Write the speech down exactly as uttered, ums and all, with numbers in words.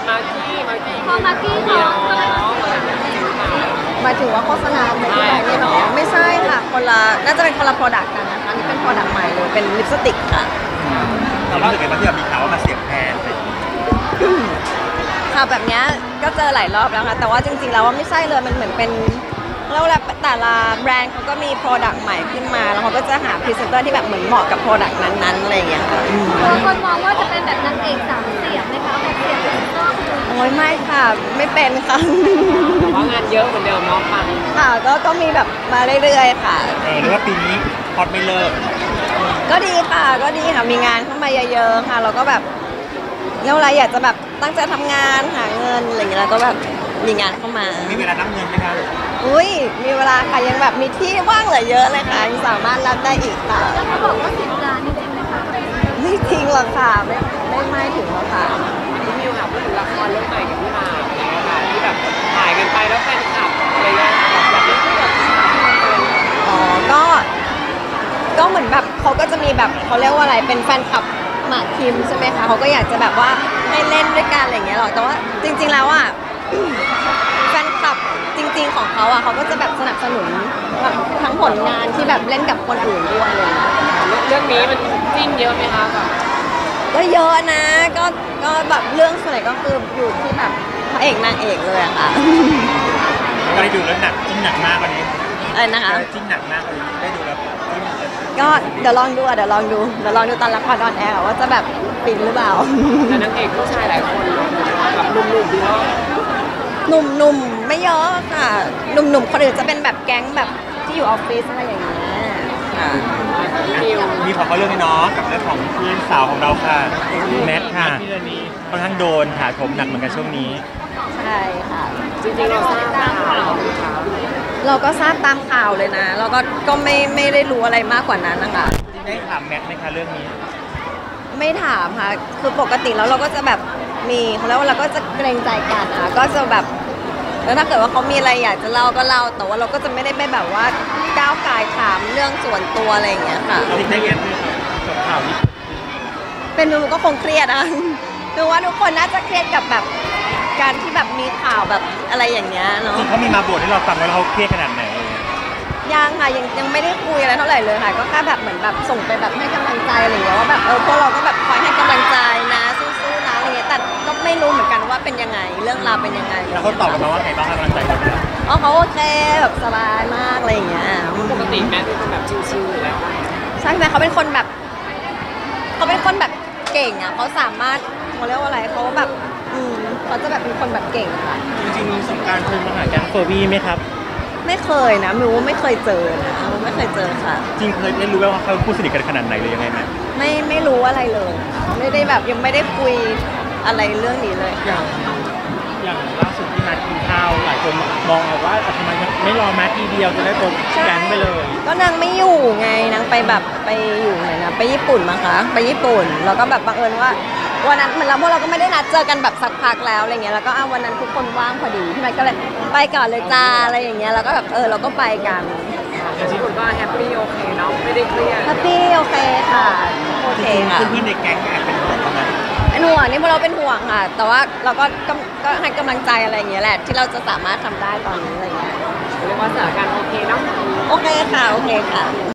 มากี้มากี้พอมากกี้เขาก็หมายถึงว่าโฆษณาในที่ไหนนี่หรอไม่ใช่ค่ะคนละน่าจะเป็นคนละโปรดักต์กันนะคะนี่เป็นโปรดักต์ใหม่เลยเป็นลิปสติกค่ะเรารู้สึกไงบ้างที่แบบมีข่าวว่ามาเสียบแทนค่ะแบบนี้ก็เจอหลายรอบแล้วค่ะแต่ว่าจริงๆแล้วว่าไม่ใช่เลยมันเหมือนเป็นแล้วแต่ละแบรนด์เขาก็มีโปรดักต์ใหม่ขึ้นมาแล้วเขาก็จะหาพรีเซนเตอร์ที่แบบเหมือนเหมาะกับโปรดักต์นั้นๆอะไรอย่างเงี้ยค่ะบางคนมองว่าจะเป็นแบบนางเอกสามเสียงนะคะแบบเสียงเป็นต้นโอ้ยไม่ค่ะไม่เป็นค่ะแต่ว่างานเยอะเหมือนเดิมเนาะปังค่ะก็ก็มีแบบมาเรื่อยๆค่ะเออหรือว่าปีนี้ฮอตไม่เลิกก็ดีค่ะก็ดีค่ะมีงานเข้ามาเยอะๆค่ะเราก็แบบเวลาอยากจะแบบตั้งใจทำงานหาเงินอะไรอย่างเงี้ยแล้วก็แบบมีงานเข้ามามีเวลานับเงินไหมคะอุ้ยมีเวลาค่ะยังแบบมีที่ว่างเหลือเยอะเลยค่ะยังสามารถรับได้อีกค่ะแล้วเขาบอกว่าสิบล้านนี่จริงไหมคะไม่จริงหรอกค่ะไม่ไม่ไม่ถึงหรอกค่ะพี่มิวค่ะพูดถึงละครเรื่องใหม่กับพี่มาอะไรเงี้ยค่ะที่แบบถ่ายกันไปแล้วแฟนคลับอะไรเงี้ยอยากได้คู่แบบอ๋อก็ก็เหมือนแบบเขาก็จะมีแบบเขาเรียกว่าอะไรเป็นแฟนคลับหมากคิมใช่ไหมคะเขาก็อยากจะแบบว่าให้เล่นด้วยกันอะไรอย่างเงี้ยหรอกแต่ว่าจริงๆแล้วอ่ะแฟนคลับจริงๆของเขาอ่ะเขาก็จะแบบสนับสนุนทั้งผลงานที่แบบเล่นกับคนอื่นด้วยเลยเรื่องนี้มันจิ้นเยอะไหมคะแบบก็เยอะนะก็ก็แบบเรื่องส่วนใหญ่ก็คืออยู่ที่แบบพระเอกนางเอกเลยอะค่ะก็ได้ดูแล้วหนักจิ้นหนักมากกว่านี้อะไรนะคะจิ้นหนักมากกว่านี้ได้ดูแล้วก็เดี๋ยวลองดูอ่ะเดี๋ยวลองดูเดี๋ยวลองดูตอนละครออนแอร์ว่าจะแบบปินหรือเปล่าแต่นางเอกผู้ชายหลายคนแบบหนุ่มๆเยอะหนุ่มๆไม่เยอะค่ะหนุ่มๆคนอื่นจะเป็นแบบแก๊งแบบที่อยู่ออฟฟิศอะไรอย่างเงี้ยค่ะมีขอเขาเรื่องนี้เนาะกับเรื่องของเพื่อนสาวของเราค่ะแมทค่ะค่อนข้างโดนถาโถมหนักเหมือนกันช่วงนี้ใช่ค่ะจริงๆเราทราบตามข่าวเราก็ทราบตามข่าวเลยนะเราก็ก็ไม่ไม่ได้รู้อะไรมากกว่านั้นนะคะได้ถามแมทไหมคะเรื่องนี้ไม่ถามค่ะคือปกติแล้วเราก็จะแบบมีเขาเรียกว่าเราก็จะเกรงใจกันค่ะก็จะแบบแล้วถ้าเกิดว่าเขามีอะไรอยากจะเล่าก็เล่าแต่ว่าเราก็จะไม่ได้ไปแบบว่าก้าวกายถามเรื่องส่วนตัวอะไรอย่างเงี้ยค่ะจริงได้เห็นกับข่าวนี้เป็นนูก็คงเครียดนะดูว่าทุกคนน่าจะเครียดกับแบบการที่แบบมีข่าวแบบอะไรอย่างเงี้ยเนาะจริงเขามีมาบทให้เราฟังว่าเขาเครียดขนาดไหนยังค่ะยังยังไม่ได้คุยอะไรเท่าไหร่เลยค่ะก็แค่แบบเหมือนแบบส่งไปแบบให้กำลังใจอะไรอย่างเงี้ยว่าแบบเออพวกเราก็แบบคอยให้กำลังใจนะสู้ๆนะอะไรเงี้ยแต่ก็ไม่รู้เหมือนกันว่าเป็นยังไงเรื่องราวเป็นยังไงแล้วเขาตอบกลับมาว่าไงบ้างให้กำลังใจเราอ๋อเขาโอเคแบบสบายมากอะไรอย่างเงี้ยปกติแม่เป็นคนแบบชิวๆอยู่แล้วใช่ไหมเขาเป็นคนแบบเขาเป็นคนแบบเก่งอ่ะเขาสามารถเขาเรียกว่าอะไรเขาแบบอืมเขาจะแบบเป็นคนแบบเก่งค่ะจริงๆสงการเคยมาหาแก๊งเฟอร์บี้ไหมครับไม่เคยนะมิวไม่เคยเจอนะไม่เคยเจอค่ะจริงเคยได้รู้ว่าเขาพูดสนิทกันขนาดไหนเลยยังไงไหมไม่ไม่รู้อะไรเลยไม่ได้แบบยังไม่ได้คุยอะไรเรื่องนี้เลยอย่างอย่างล่าสุดที่นัดกินข้าวหลายคนมองว่าทำไมไม่รอแมททีเดียวจะได้ตัวแก๊งไปเลยก็นางไม่อยู่ไงนางไปแบบไปอยู่ไหนนะไปญี่ปุ่นมั้งคะไปญี่ปุ่นแล้วก็แบบบังเอิญว่าวันนั้นมันเราพวกเราก็ไม่ได้นัดเจอกันแบบสักพักแล้วอะไรเงี้ยแล้วก็อ้าววันนั้นทุกคนว่างพอดีพี่แม็กก็เลยไปก่อนเลยจ้าอะไรอย่างเงี้ยแล้วก็แบบเออเราก็ไปกันแต่ที่คนว่าแฮปปี้โอเคเนาะไม่ได้เครียดแฮปปี้โอเคค่ะโอเคค่ะเพื่อนในแก๊งแอบเป็นห่วงไหมเป็นห่วงนี่พวกเราเป็นห่วงค่ะแต่ว่าเราก็ก็ให้กำลังใจอะไรอย่างเงี้ยแหละที่เราจะสามารถทำได้ตอนนี้อะไรเงี้ยเรียกว่าสถานการณ์โอเคเนาะโอเคค่ะโอเคค่ะ